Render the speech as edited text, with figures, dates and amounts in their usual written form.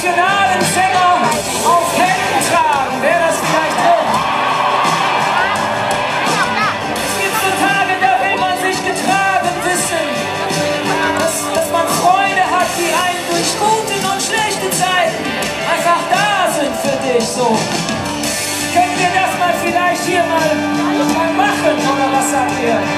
nationalen Sänger auf Händen tragen. Wäre das vielleicht drin? Es gibt so Tage, da will man sich getragen wissen, dass man Freunde hat, die einen durch gute und schlechte Zeiten einfach da sind für dich so. Können wir das mal vielleicht hier mal machen, oder was sagt ihr?